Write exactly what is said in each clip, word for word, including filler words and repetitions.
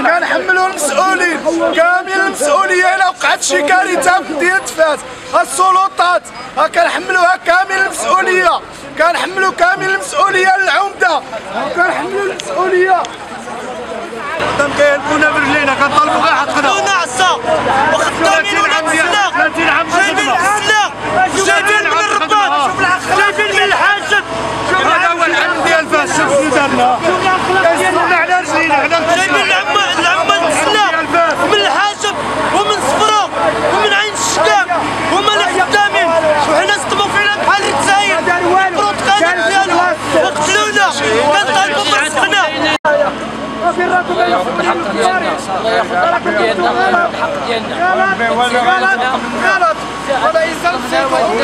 كنحملوا المسؤولين كامل المسؤوليه الا وقعت شي كارثه في مدينه فاس. السلطات كنحملوها كامل المسؤوليه، كنحملوا كامل المسؤوليه للعمده، كنحملوا المسؤوليه. كنا برجلينا كنطالبوا غير حق خدمه. كنا عصا وخدامين ولاد السلاح، جايبين السلاح، جايبين من الرباط، جايبين من الحاجب. هذا هو العمل ديال فاس. شوف شنو دارنا. كيسمعنا على رجلينا على جايبين العمال العمال السلاح ومن الحاجب ومن صفراء ومن عين الشكاك هما اللي خدامين، وحنا صدموا فينا بحال الجزائر. البروتوكولات ديالهم وقتلونا كنطالبوا برزقنا. الله ياخذ الحق ديالنا، الله ياخذ الحق ديالنا، الحق ديالنا. غلط غلط هذا يزال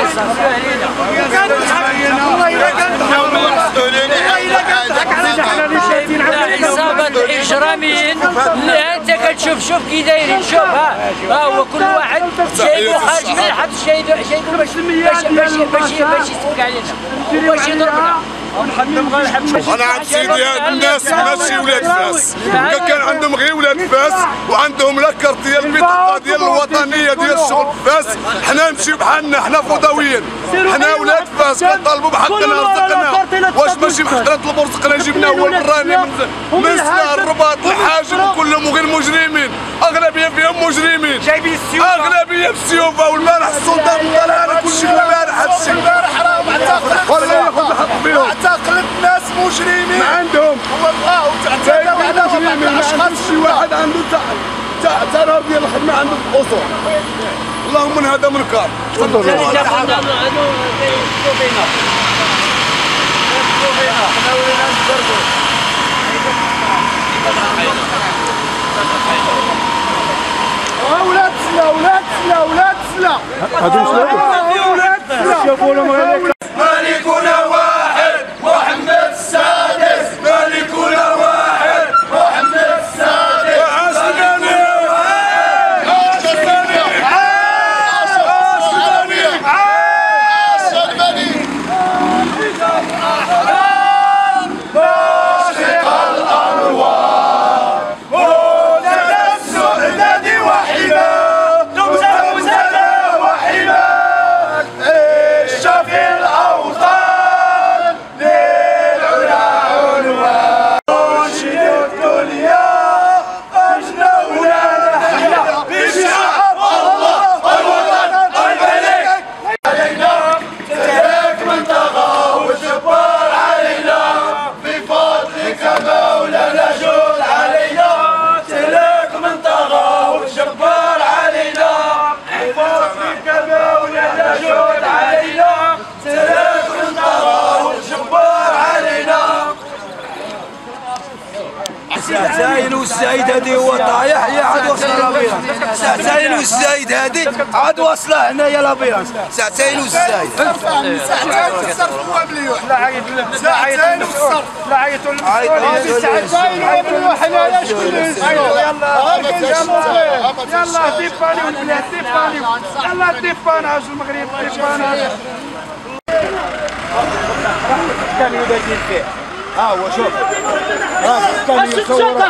عصابة إجراميين اللي أنت كتشوف شوف كي دايرين. شوف ها ها هو كل واحد جايبو خارج من الحبس، جايبو جايبو باش باش باش باش يسوق علينا وباش يضربنا. انا عند سيدي هاد الناس ماشي ولاد فاس، كان عندهم غير ولاد فاس وعندهم لاكارت ديال البطاقه ديال الوطنيه ديال الشغل فاس. حنا نمشيو بحالنا، حنا فضويين، حنا ولاد فاس كنطالبوا بحقنا رزقنا. واش ماشي حقنا نطلبوا رزقنا جبنا هو البراني من السلاح الرباط الحاجب وكلهم غير مجرمين، اغلبيه فيهم مجرمين، جايبين السيوفه، اغلبيه في السيوفه. والبارح السلطه طلع لنا كلشي البارح هادشي البارح راهم اعتقلت والله ياخذ الحق فيهم، اعتقلت ناس مجرمين ما عندهم والله وتعتدى عليهم الاشخاص. شي واحد عنده تاع تاع نهار ديال الخدمه عنده الاصول. اللهم من هذا منكر. تفضلوا. اولاد سلا اولاد سلا اولاد سلا هادو سلا اولاد سلا. شوفوا لهم ملكنا واحد محمد السادس، ملكنا واحد محمد السادس. عاش الملك، عاش الملك، عاش الملك، عاش الملك. باشق الانوار هنا السعدة وحيدة، تمزة وزنا وحيدة. عيش في الأوطان للعلا عنوان، ننشد الدنيا أجنى ولا نحيا بشعب الله الوطن الملك. علينا تلك من طغى والجبار علينا، بفضلك مولانا جود علينا. تلك من طغى والجبار علينا، بفضلك مولانا جود علينا. تلك من طغى والجبار علينا. ساعتين والسعيد هادي هو طايح، هي عاد وصل لابيرانس. ساعتين والسعيد هادي عاد واصله هنايا لابيرانس. ساعتين والسعيد ساعتين والصرف هو مليون. لا عيط ساعتين والصرف. لا عيطوا للمسؤولين. ساعتين ومليون. حنايا شكون يلا يلا ديفاني والبلاد ديفاني يلا ديفاناج المغرب ديفاناج. كانوا دايرين فيه. ها هو شوف ها كانوا يصوروا.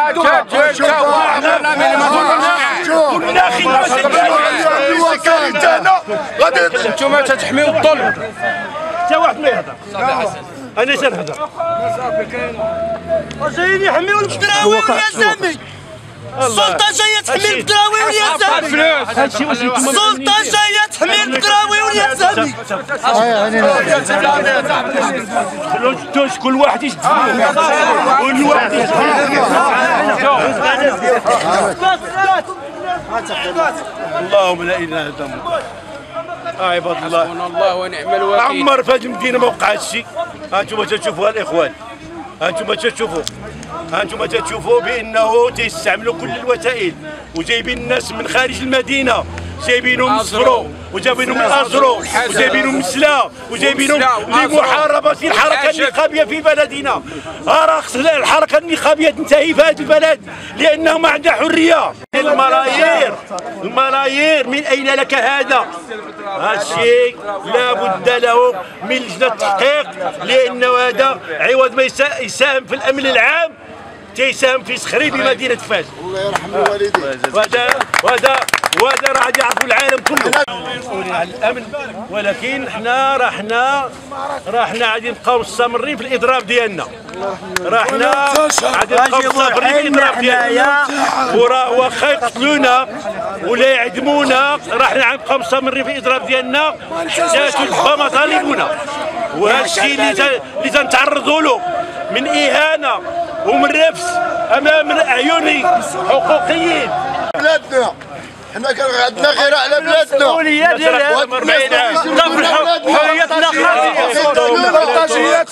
غادي انتم تتحميو الظلم. حتى واحد ما يهضر. انا سنهضر. جايين يحميو البدراوي يا سامي. السلطة جاية تحمي البدراوي ويا سامي. السلطة جاية تحمي البدراوي ويا سامي. كل واحد يشد كل واحد يشد اللهم لا اله الا الله. اه عباد الله حسبنا الله ونعم الوكيل. عمر في هذه المدينه ما وقع هادشي. هانتوما تشوفوا الاخوان، هانتوما تشوفوا هانتوما تشوفوا بانه تيستعملوا كل الوسائل وجايبين الناس من خارج المدينه، جايبينهم من صفرو وجايبينهم من ازرو وجايبينهم من سلا وجايبينهم لمحاربه الحركه النقابيه في بلدنا. راه الحركه النقابيه تنتهي في هذا البلد لانه ما عندها حريه. الملايير الملايير من اين لك هذا؟ هذا الشيء لابد له من لجنه تحقيق، لانه هذا عوض ما يساهم في الامن العام تيساهم في تخريب مدينه فاس. الله يرحم الوالدين. وهذا وهذا وهذا راه غادي يعرفوا العالم كله مسؤولين على الامن، ولكن حنا راه حنا راه حنا غادي نبقاو مستمرين في الاضراب ديالنا. راه حنا غادي نبقاو مستمرين في الاضراب ديالنا، وراه واخا يقتلونا ولا يعدمونا راه حنا غنبقاو مستمرين في الاضراب ديالنا حتى تلبى مطالبنا. وهذا الشيء اللي اللي تنتعرضوا له من اهانه ومن رفس امام اعين حقوقيين. بلادنا حنا كان عندنا غير على بلادنا. مسؤولية ديالها حريتنا بلطجيات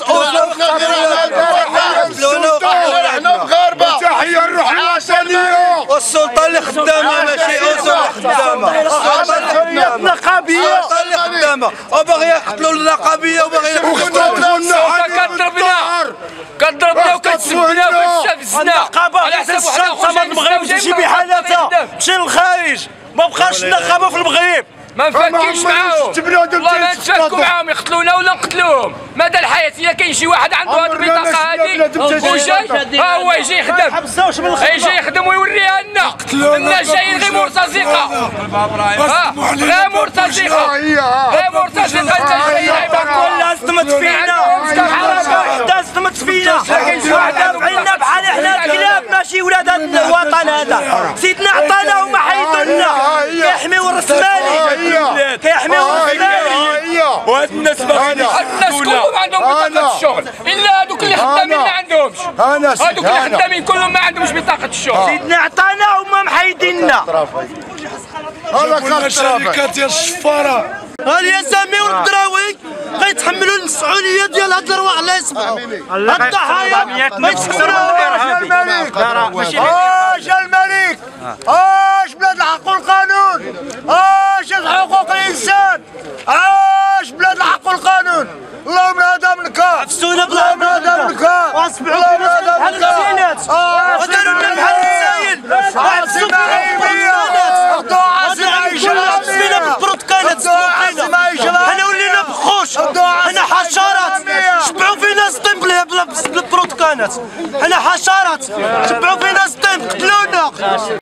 حنا مغاربه. تحيه نروح العسليه. والسلطه اللي خدامه ماشي اسر خدامه. حرية نقابيه. السلطه اللي خدامه وباغي يقتلوا النقابيه وباغي وخدموا كضربنا كضربنا وكتسبنا وكتستفزنا. النقابه على اساس الشرطه ما المغرب تمشي بحالاتها، مشي للخارج، ما بقاش النقابه في المغرب. ما نفكيش معاهم والله ما نتفكوا معاهم، يقتلونا ولا نقتلوهم. مدى الحياه الا كاين شي واحد عنده هذه البطاقه هذه وجاي ها هو يجي يخدم يجي يخدم ويوريها لنا. الناس جايين غير مرتزقه غير مرتزقه غير مرتزقه. انت جاي كلها استمت فينا، حركه وحده استمت فينا، دافعينا بحال حنا الكلاب ماشي ولاد هذا الوطن. هذا سيدنا عطانا وما حيدوا لنا. كيحميو الرسمالي كيحميو الرسمالي وهاد الناس باغيين الناس كلهم عندهم بطاقه الشغل الا هذوك اللي خدامين ما عندهمش. هذوك اللي خدامين كلهم ما عندهمش بطاقه الشغل. سيدنا عطانا وما محيديننا. هذا الشركات ديال الشفاره. ها اليسامي والدراوي غيتحملوا المسؤوليه ديال هاد الارواح. الله يسمعوا الضحايا ما يتحملوهاش. الملك اش الملك اش بلاد الحق والقانون، اش حقوق الانسان، اش بلاد الحق والقانون. اللهم هذا منك عفسونا بالله، اللهم هذا منك واصبحوا فينا بحال السينات وداروا لنا بحال السايل وعفسوا فينا بالبروتوكولات. حنا ولينا بخوش، حنا حشرات شبعوا فينا سطيم بالبروتوكولات. حنا حشرات شبعوا فينا سطيم قتلونا.